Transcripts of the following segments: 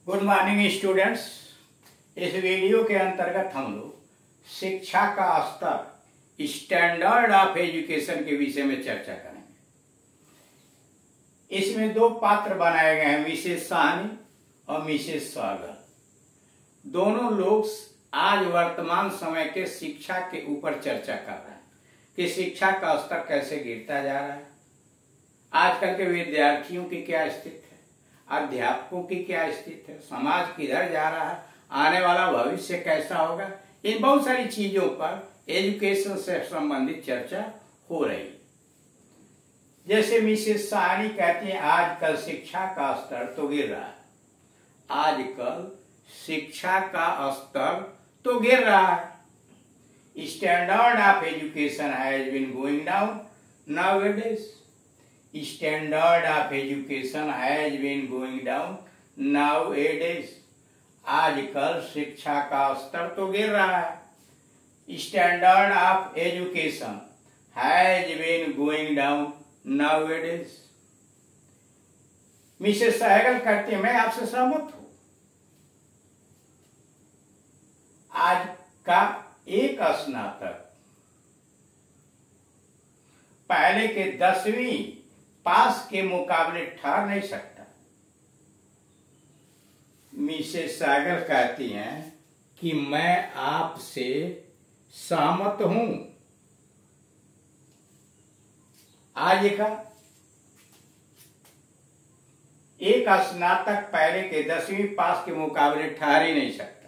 Good morning students. इस video के अंतर्गत हम लोग शिक्षा का स्तर, स्टैंडर्ड ऑफ एजुकेशन के विषय में चर्चा करेंगे। इसमें दो पात्र बनाए गए हैं, मिसेस साहनी और मिसेस सहगल। दोनों लोग आज वर्तमान समय के शिक्षा के ऊपर चर्चा कर रहे हैं कि शिक्षा का स्तर कैसे गिरता जा रहा है, आजकल के विद्यार्थियों की क्या स्थिति है, अध्यापकों की क्या स्थिति है, समाज किधर जा रहा है, आने वाला भविष्य कैसा होगा। इन बहुत सारी चीजों पर एजुकेशन से संबंधित चर्चा हो रही। जैसे मिसेस साहनी कहती हैं आजकल शिक्षा का स्तर तो गिर रहा है, आजकल शिक्षा का स्तर तो गिर रहा है। Standard of education has been going down nowadays. Standard of education has been going down nowadays. आजकल शिक्षा का स्तर तो गिर रहा है। Standard of education has been going down nowadays. Mrs Sehgal कहती है मैं आपसे सहमत हूं। आज का एक स्नातक पहले के 10वीं पास के मुकाबले ठहर नहीं सकता। मिसेस सहगल कहती हैं कि मैं आपसे सहमत हूं। आज का एक स्नातक पहले के 10वीं पास के मुकाबले ठहर ही नहीं सकता।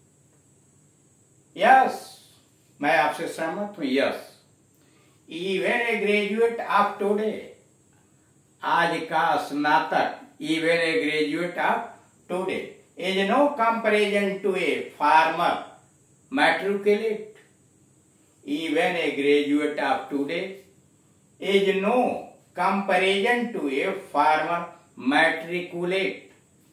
यस, मैं आपसे सहमत हूं। Yes, even a graduate of today, आज का स्नातक even a graduate of today is no comparison to a farmer matriculate. Even a graduate of today is no comparison to a farmer matriculate.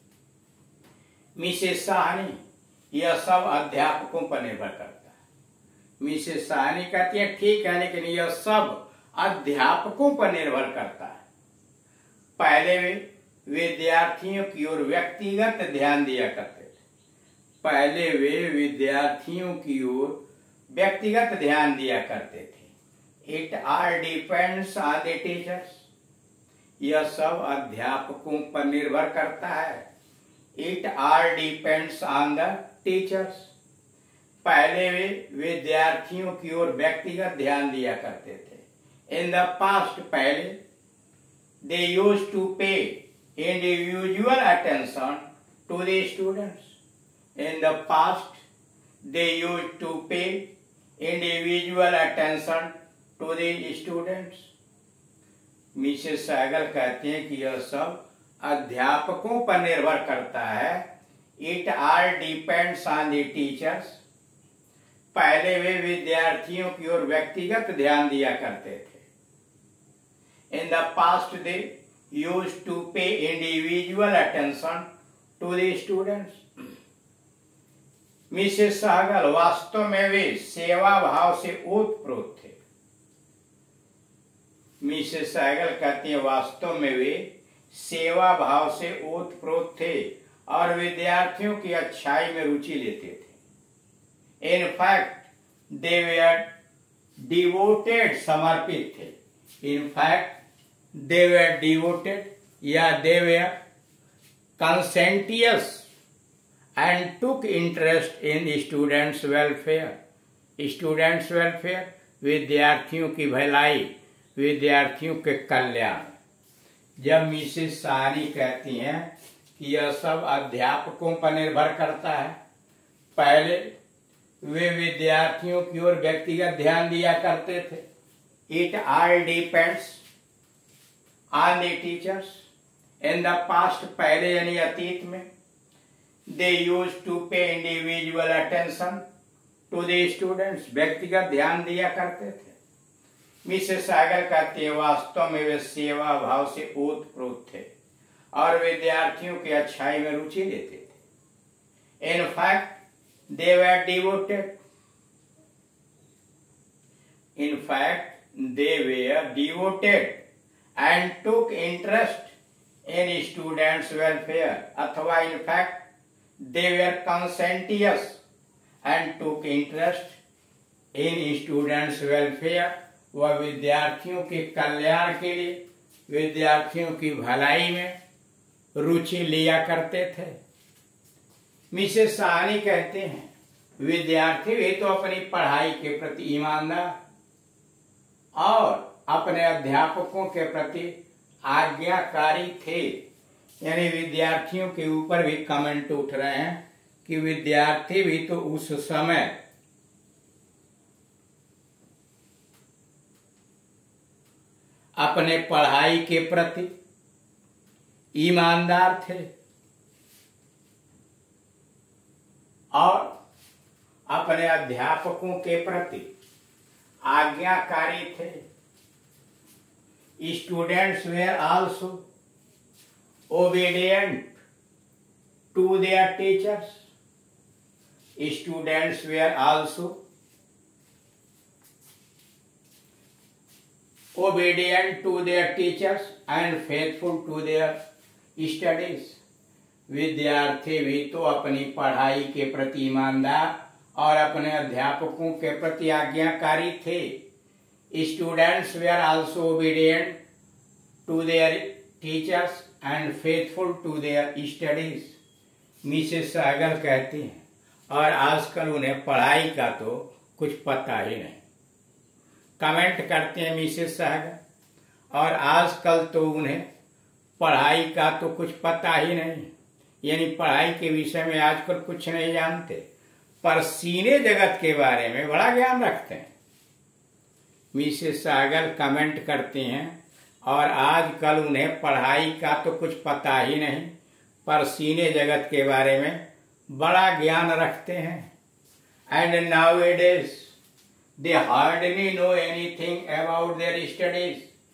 Mrs Sahni, यह सब अध्यापकों पर निर्भर करता है। मिसेस साहनी कहती है ठीक है, लेकिन यह सब अध्यापकों पर निर्भर करता है। पहले वे विद्यार्थियों की ओर व्यक्तिगत ध्यान दिया करते थे। पहले वे विद्यार्थियों की ओर व्यक्तिगत ध्यान दिया करते थे। It all depends on the teachers. यह सब अध्यापकों पर निर्भर करता है। It all depends on the teachers. पहले वे विद्यार्थियों की ओर व्यक्तिगत ध्यान दिया करते थे। इन द पास्ट, पहले they used to pay individual attention to the students. In the past, they used to pay individual attention to the students. Mrs Sehgal कहते हैं कि यह सब अध्यापकों पर निर्भर करता है। It all depends on the teachers. पहले वे विद्यार्थियों की ओर व्यक्तिगत ध्यान दिया करते थे। In the past, they used to pay individual attention to the students. Mrs Sehgal, वास्तव में वे सेवा भाव से ओतप्रोत थे। मिसेस सहगल कहती है वास्तव में वे सेवा भाव से ओतप्रोत थे और विद्यार्थियों की अच्छाई में रुचि लेते थे। In fact they were devoted, समर्पित थे। In fact they were devoted, they were conscientious and took interest in students' welfare. Students' welfare, विद्यार्थियों की भलाई, विद्यार्थियों के कल्याण। जब मिसेस साहनी कहती हैं कि यह सब अध्यापकों पर निर्भर करता है, पहले वे विद्यार्थियों की ओर व्यक्तिगत ध्यान दिया करते थे। It all depends on the teachers. In the past, पहले यानी अतीत में, they used to pay individual attention to the students. व्यक्तिगत ध्यान दिया करते थे। मिसेस सहगल कहती है वास्तव में वे सेवा भाव से ओतप्रोत थे और विद्यार्थियों की अच्छाई में रुचि लेते थे। In fact, they were devoted. In fact, they were devoted and took interest in students' welfare. अथवा in fact They were conscientious and took interest in students' welfare. वह विद्यार्थियों के कल्याण के लिए, विद्यार्थियों की भलाई में रुचि लिया करते थे। मिसेस साहनी कहते हैं विद्यार्थी भी तो अपनी पढ़ाई के प्रति ईमानदार और अपने अध्यापकों के प्रति आज्ञाकारी थे। यानी विद्यार्थियों के ऊपर भी कमेंट उठ रहे हैं कि विद्यार्थी भी तो उस समय अपने पढ़ाई के प्रति ईमानदार थे और अपने अध्यापकों के प्रति आज्ञाकारी थे। Students were also obedient to their teachers. Students were also obedient to their teachers and faithful to their studies। विद्यार्थी भी तो अपनी पढ़ाई के प्रति ईमानदार और अपने अध्यापकों के प्रति आज्ञाकारी थे। Students were also obedient to their teachers and faithful to their studies। Mrs Sehgal कहती हैं और आजकल उन्हें पढ़ाई का तो कुछ पता ही नहीं। कमेंट करते हैं मिसेस सहगल और आजकल तो उन्हें पढ़ाई का तो कुछ पता ही नहीं, यानी पढ़ाई के विषय में आजकल कुछ नहीं जानते, पर सीने जगत के बारे में बड़ा ज्ञान रखते हैं। मिसेस सहगल कमेंट करती हैं और आजकल उन्हें पढ़ाई का तो कुछ पता ही नहीं, पर सीने जगत के बारे में बड़ा ज्ञान रखते हैं। And nowadays they hardly know anything about their studies।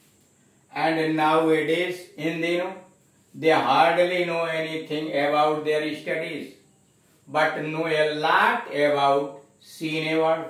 And nowadays in दिनों they hardly know anything about their studies but know a lot about cine world।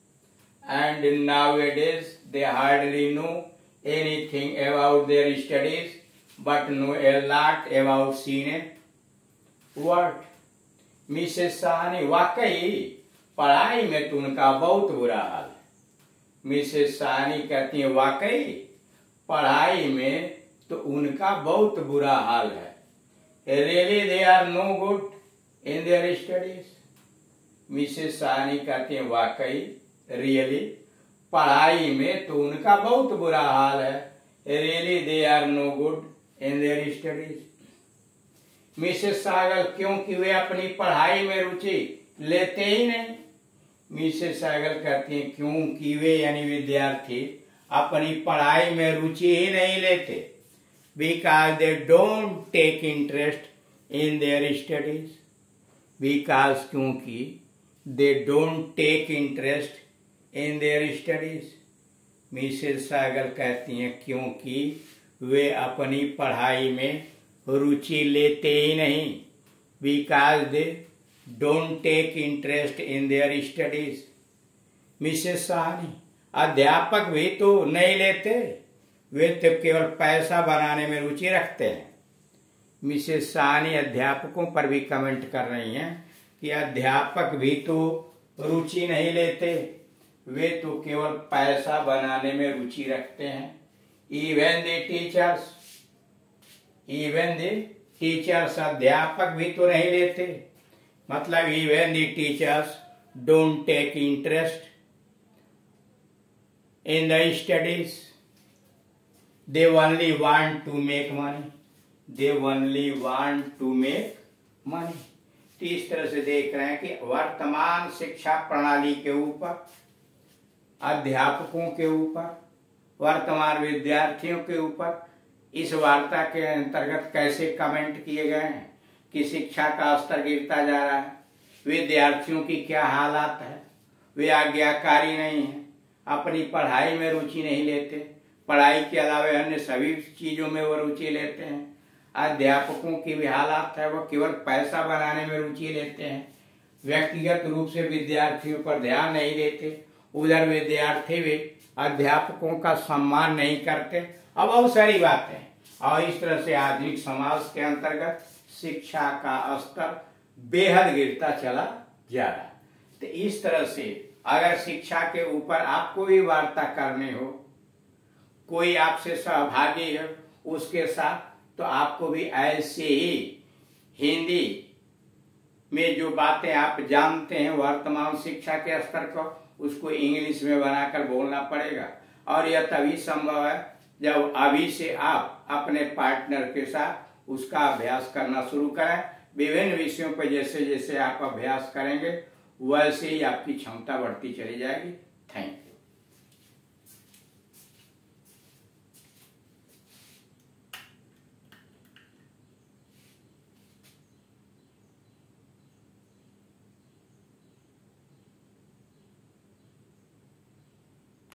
And nowadays they hardly know anything about their studies but know a lot about cine world। Mrs Sahni वाकई पढ़ाई में तो उनका बहुत बुरा हाल है। Mrs Sahni कहती है वाकई पढ़ाई में तो उनका बहुत बुरा हाल है। Really they are no good in their studies. Mrs Sahni कहती है वाकई रियली पढ़ाई में तो उनका बहुत बुरा हाल है। Really they are no good in their studies. Mrs Sehgal क्योंकि वे अपनी पढ़ाई में रुचि लेते ही नहीं। मिसेस सहगल कहती हैं क्योंकि वे यानी विद्यार्थी अपनी पढ़ाई में रुचि ही नहीं लेते। Because they don't take interest in their studies. Because क्योंकि they don't take interest in their studies. Mrs Sehgal कहती हैं क्योंकि वे अपनी पढ़ाई में रुचि लेते ही नहीं। Because they don't take interest in their studies. Mrs Sahni अध्यापक भी तो नहीं लेते, वे तो केवल पैसा बनाने में रुचि रखते हैं। मिसेस साहनी अध्यापकों पर भी कमेंट कर रही हैं कि अध्यापक भी तो रुचि नहीं लेते, वे तो केवल पैसा बनाने में रुचि रखते हैं। इवन द टीचर्स अध्यापक भी तो नहीं लेते, मतलब even the teachers don't take interest in the studies. They only want to make money. They only want to make money. तो इस तरह से देख रहे हैं कि वर्तमान शिक्षा प्रणाली के ऊपर, अध्यापकों के ऊपर, वर्तमान विद्यार्थियों के ऊपर इस वार्ता के अंतर्गत कैसे कमेंट किए गए हैं कि शिक्षा का स्तर गिरता जा रहा है, विद्यार्थियों की क्या हालात है, वे आज्ञाकारी नहीं है, अपनी पढ़ाई में रुचि नहीं लेते, पढ़ाई के अलावा अन्य सभी चीजों में वो रुचि लेते हैं। अध्यापकों की भी हालात है, वो केवल पैसा बनाने में रुचि लेते हैं, व्यक्तिगत रूप से विद्यार्थियों पर ध्यान नहीं देते। उधर विद्यार्थी भी अध्यापकों का सम्मान नहीं करते। अब बहुत सारी बातें हैं और इस तरह से आधुनिक समाज के अंतर्गत शिक्षा का स्तर बेहद गिरता चला जा रहा है। तो इस तरह से अगर शिक्षा के ऊपर आपको भी वार्ता करनी हो, कोई आपसे सहभागी है उसके साथ, तो आपको भी ऐसे ही हिंदी में जो बातें आप जानते हैं वर्तमान शिक्षा के स्तर को, उसको इंग्लिश में बनाकर बोलना पड़ेगा। और यह तभी संभव है जब अभी से आप अपने पार्टनर के साथ उसका अभ्यास करना शुरू करें। विभिन्न विषयों पर जैसे जैसे आप अभ्यास करेंगे वैसे ही आपकी क्षमता बढ़ती चली जाएगी। Thank you.